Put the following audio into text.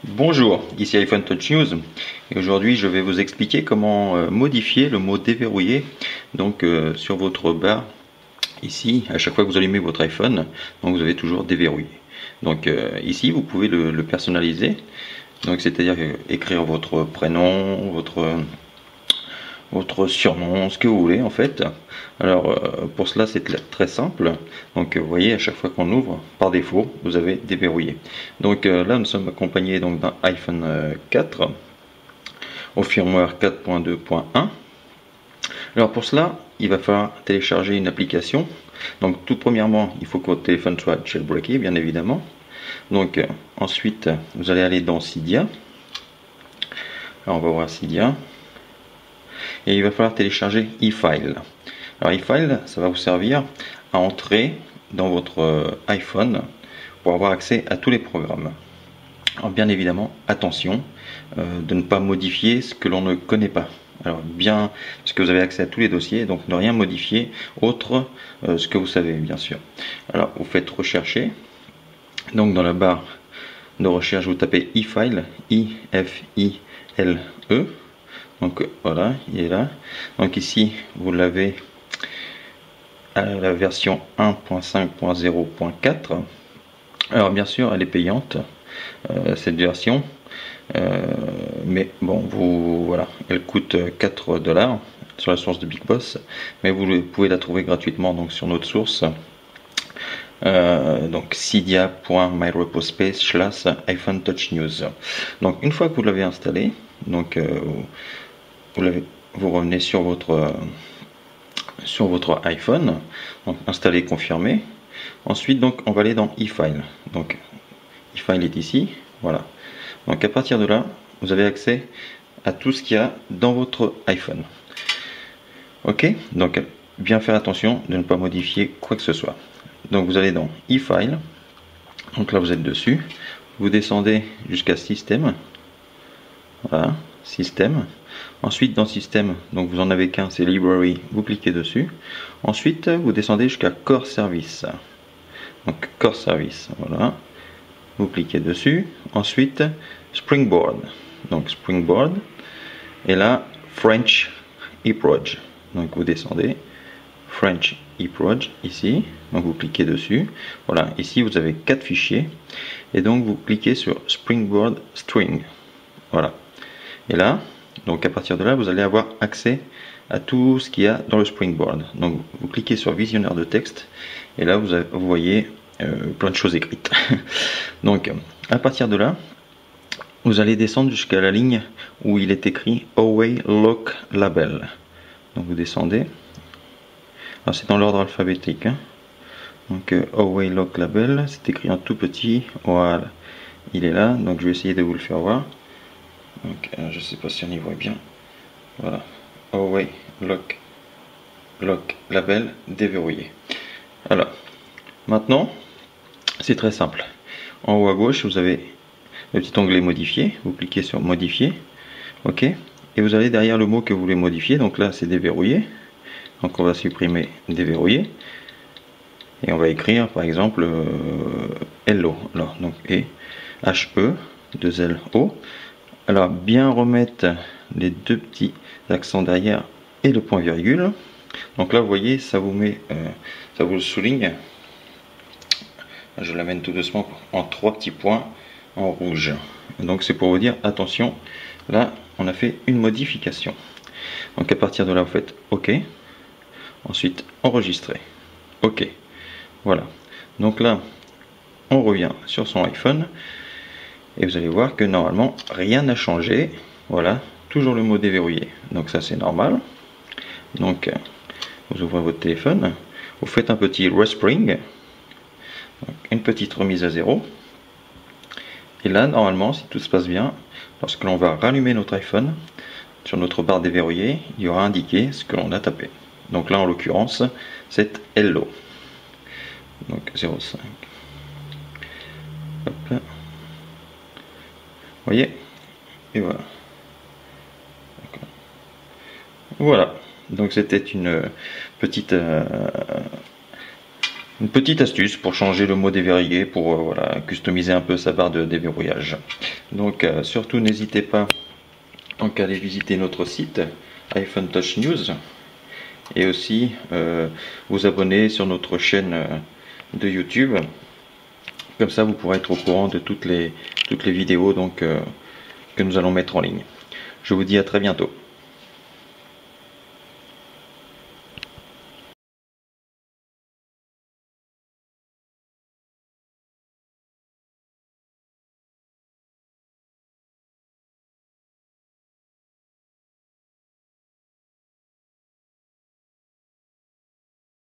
Bonjour, ici iPhone Touch News et aujourd'hui je vais vous expliquer comment modifier le mot déverrouillé sur votre barre ici à chaque fois que vous allumez votre iPhone, donc vous avez toujours déverrouillé. Ici vous pouvez le personnaliser, donc c'est-à-dire écrire votre prénom, votre surnom, ce que vous voulez en fait. Alors pour cela c'est très simple. Donc vous voyez, à chaque fois qu'on ouvre, par défaut, vous avez déverrouillé. Là nous sommes accompagnés d'un iPhone 4 au firmware 4.2.1. Alors pour cela, il va falloir télécharger une application. Donc tout premièrement, il faut que votre téléphone soit jailbreaké, bien évidemment. Ensuite, vous allez aller dans Cydia. Alors on va voir Cydia. Et il va falloir télécharger eFile. Alors eFile, ça va vous servir à entrer dans votre iPhone pour avoir accès à tous les programmes. Alors bien évidemment, attention de ne pas modifier ce que l'on ne connaît pas. Alors bien, parce que vous avez accès à tous les dossiers, donc ne rien modifier autre ce que vous savez bien sûr. Alors vous faites rechercher, donc dans la barre de recherche vous tapez eFile, I-F-I-L-E. Donc voilà, il est là. Donc ici, vous l'avez à la version 1.5.0.4. Alors bien sûr, elle est payante, cette version. Mais bon, voilà, elle coûte 4 $ sur la source de Big Boss. Mais vous pouvez la trouver gratuitement donc sur notre source. Cydia.myrepospace/iPhone Touch News. Donc une fois que vous l'avez installé, vous revenez sur votre iPhone, donc installer, confirmer. Ensuite donc on va aller dans eFile. Donc eFile est ici, voilà. Donc à partir de là, vous avez accès à tout ce qu'il y a dans votre iPhone. Ok, donc bien faire attention de ne pas modifier quoi que ce soit. Donc vous allez dans eFile, donc là vous êtes dessus, vous descendez jusqu'à Système, voilà, Système. Ensuite dans Système, donc vous en avez qu'un, c'est Library, vous cliquez dessus. Ensuite vous descendez jusqu'à Core Service, donc Core Service, voilà, vous cliquez dessus. Ensuite Springboard, donc Springboard, et là French eProj, donc vous descendez French eProj ici, donc vous cliquez dessus. Voilà, ici vous avez 4 fichiers et donc vous cliquez sur Springboard String, voilà. Et là, donc à partir de là, vous allez avoir accès à tout ce qu'il y a dans le Springboard. Donc vous cliquez sur Visionnaire de texte et là vous voyez plein de choses écrites. Donc à partir de là, vous allez descendre jusqu'à la ligne où il est écrit Away Lock Label. Donc vous descendez. Alors c'est dans l'ordre alphabétique. Donc Away Lock Label, c'est écrit en tout petit. Voilà, il est là. Donc je vais essayer de vous le faire voir. Donc je sais pas si on y voit bien. Voilà, Away Lock Label déverrouillé. Alors maintenant, c'est très simple. En haut à gauche, vous avez le petit onglet modifier, vous cliquez sur modifier, ok, et vous allez derrière le mot que vous voulez modifier. Donc là c'est déverrouillé, donc on va supprimer déverrouillé et on va écrire par exemple hello. Alors donc HE2LO. Alors bien remettre les deux petits accents derrière et le point virgule. Donc là vous voyez, ça vous met ça vous le souligne. Je l'amène tout doucement en 3 petits points en rouge. Donc c'est pour vous dire attention, là on a fait une modification. Donc à partir de là vous faites OK, ensuite enregistrer, OK, voilà. Donc là on revient sur son iPhone et vous allez voir que normalement rien n'a changé. Voilà, toujours le mot déverrouillé, donc ça c'est normal. Donc vous ouvrez votre téléphone, vous faites un petit respring, une petite remise à zéro. Et là, normalement, si tout se passe bien, lorsque l'on va rallumer notre iPhone, sur notre barre déverrouillée, il y aura indiqué ce que l'on a tapé. Donc là, en l'occurrence, c'est hello. Donc 0,5. Hop là. Vous voyez? Et voilà. Voilà. Donc c'était une petite Une petite astuce pour changer le mot déverrouillé, pour voilà, customiser un peu sa barre de déverrouillage. Donc surtout n'hésitez pas donc, à aller visiter notre site iPhone Touch News et aussi vous abonner sur notre chaîne de YouTube. Comme ça vous pourrez être au courant de toutes les vidéos donc, que nous allons mettre en ligne. Je vous dis à très bientôt.